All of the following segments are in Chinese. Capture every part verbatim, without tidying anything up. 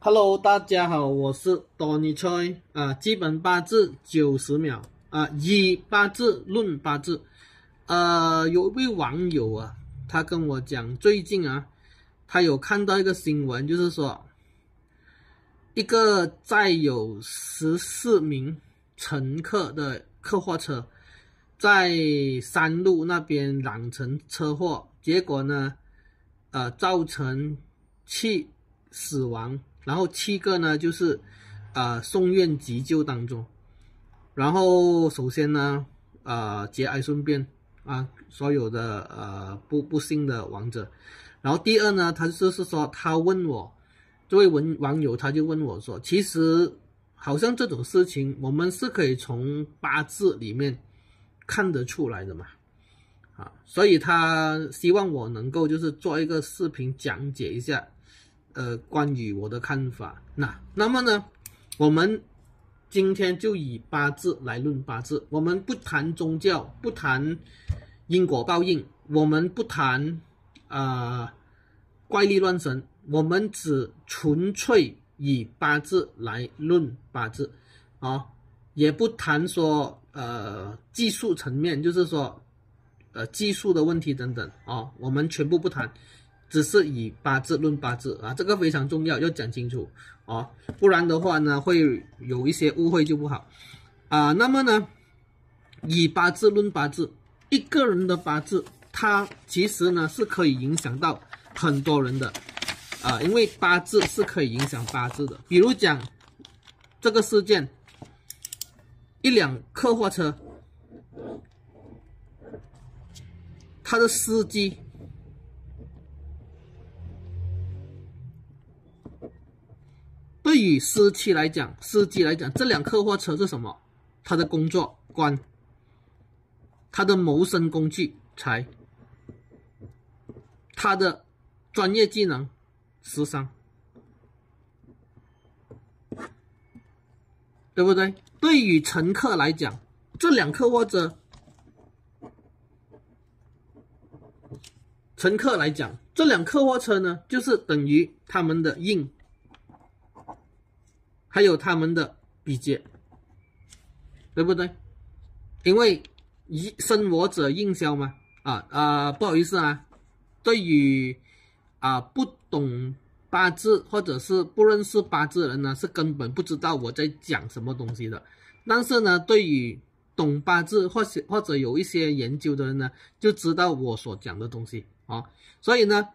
Hello，大家好，我是 Tony Choi 啊，基本八字九十秒啊，以八字论八字。呃，有一位网友啊，他跟我讲，最近啊，他有看到一个新闻，就是说，一个载有十四名乘客的客货车，在山路那边染成车祸，结果呢，呃，造成七死亡。然后七个呢，就是呃送院急救当中。然后首先呢，呃节哀顺变啊，所有的呃不不幸的亡者。然后第二呢，他就是说，他问我这位文网友，他就问我说，其实好像这种事情，我们是可以从八字里面看得出来的嘛。啊，所以他希望我能够就是做一个视频讲解一下。呃，关于我的看法，那那么呢，我们今天就以八字来论八字，我们不谈宗教，不谈因果报应，我们不谈啊、呃、怪力乱神，我们只纯粹以八字来论八字啊，也不谈说呃技术层面，就是说呃技术的问题等等啊，我们全部不谈。只是以八字论八字啊，这个非常重要，要讲清楚哦，不然的话呢，会有一些误会就不好啊。那么呢，以八字论八字，一个人的八字，它其实呢是可以影响到很多人的啊，因为八字是可以影响八字的。比如讲这个事件，一辆客货车，他的司机。对于司机来讲，司机来讲，这辆客货车是什么？他的工作观，他的谋生工具财，他的专业技能时尚，对不对？对于乘客来讲，这辆客货车，乘客来讲，这辆客货车呢，就是等于他们的印。还有他们的比劫，对不对？因为生我者应消嘛，啊啊，不好意思啊，对于啊不懂八字或者是不认识八字的人呢，是根本不知道我在讲什么东西的。但是呢，对于懂八字或者或者有一些研究的人呢，就知道我所讲的东西啊。所以呢，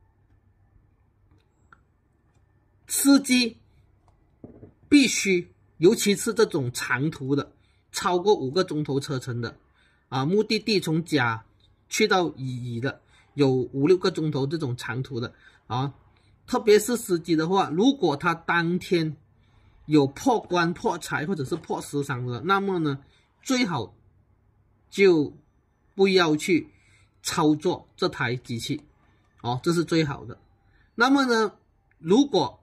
司机。必须，尤其是这种长途的，超过五个钟头车程的，啊，目的地从甲去到乙的，有五六个钟头这种长途的啊，特别是司机的话，如果他当天有破官破财或者是破时伤的，那么呢，最好就不要去操作这台机器，哦，这是最好的。那么呢，如果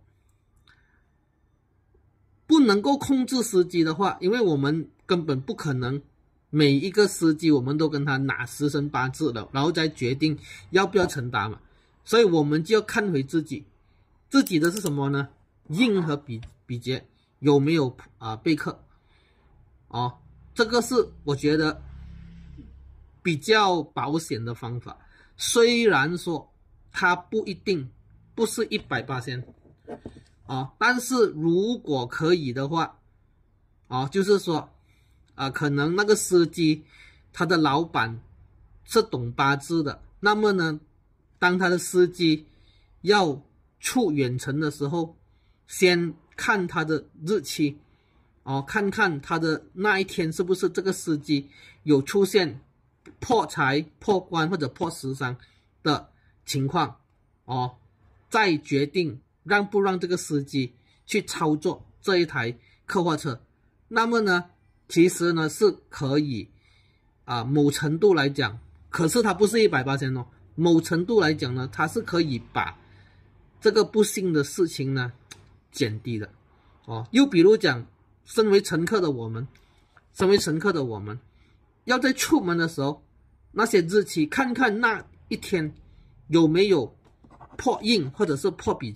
不能够控制司机的话，因为我们根本不可能每一个司机我们都跟他拿十神八字了，然后再决定要不要承担嘛。所以我们就要看回自己，自己的是什么呢？印和比比劫有没有啊、呃、被克？哦，这个是我觉得比较保险的方法。虽然说它不一定不是一百八十。啊，但是如果可以的话，啊，就是说，啊，可能那个司机他的老板是懂八字的，那么呢，当他的司机要出远程的时候，先看他的日期，哦，看看他的那一天是不是这个司机有出现破财、破官或者破时伤的情况，哦，再决定。让不让这个司机去操作这一台客货车？那么呢，其实呢是可以啊，某程度来讲，可是它不是一百八十哦。某程度来讲呢，它是可以把这个不幸的事情呢减低的哦。又比如讲，身为乘客的我们，身为乘客的我们，要在出门的时候，那些日期看看那一天有没有破印或者是破比劫。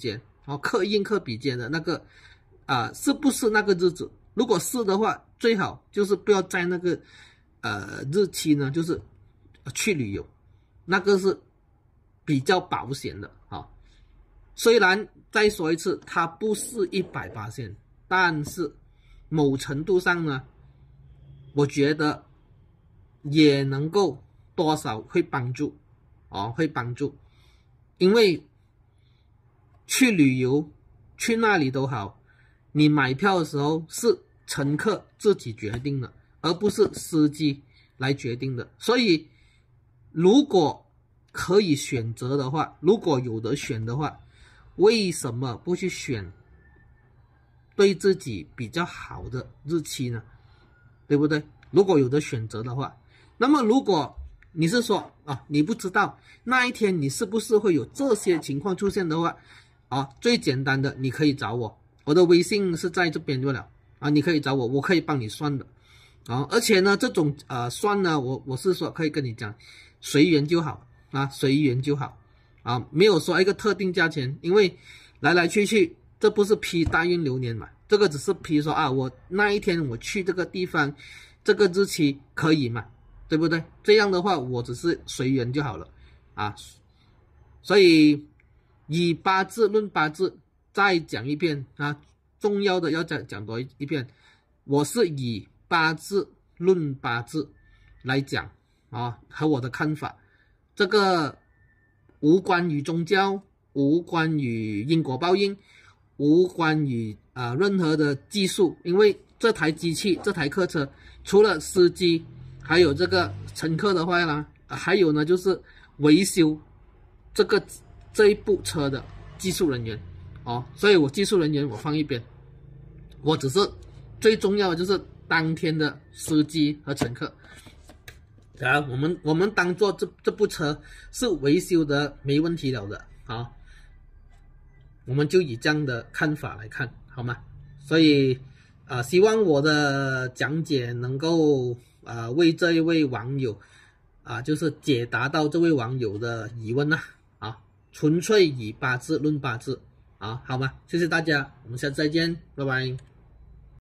哦，刻印刻笔尖的那个啊、呃，是不是那个日子？如果是的话，最好就是不要在那个呃日期呢，就是去旅游，那个是比较保险的啊、哦。虽然再说一次，它不是一百八十，但是某程度上呢，我觉得也能够多少会帮助哦，会帮助，因为去旅游去那里都好。你买票的时候是乘客自己决定的，而不是司机来决定的。所以，如果可以选择的话，如果有得选的话，为什么不去选对自己比较好的日期呢？对不对？如果有得选择的话，那么如果你是说啊，你不知道那一天你是不是会有这些情况出现的话，啊，最简单的你可以找我。我的微信是在这边对了啊，你可以找我，我可以帮你算的啊。而且呢，这种呃算呢，我我是说可以跟你讲，随缘就好啊，随缘就好啊，没有说一个特定价钱，因为来来去去，这不是批大运流年嘛，这个只是批说啊，我那一天我去这个地方，这个日期可以嘛，对不对？这样的话，我只是随缘就好了啊。所以以八字论八字。再讲一遍啊，重要的要再讲多一遍。我是以八字论八字来讲啊，和我的看法，这个无关于宗教，无关于因果报应，无关于啊、呃、任何的技术，因为这台机器这台客车除了司机，还有这个乘客的话呢，还有呢就是维修这个这一部车的技术人员。哦，所以我技术人员我放一边，我只是最重要的就是当天的司机和乘客。啊，我们我们当做这这部车是维修的没问题了的啊，我们就以这样的看法来看，好吗？所以啊、呃，希望我的讲解能够啊、呃、为这一位网友啊、呃、就是解答到这位网友的疑问呐啊，纯粹以八字论八字。好，好吗？谢谢大家，我们下次再见，拜拜。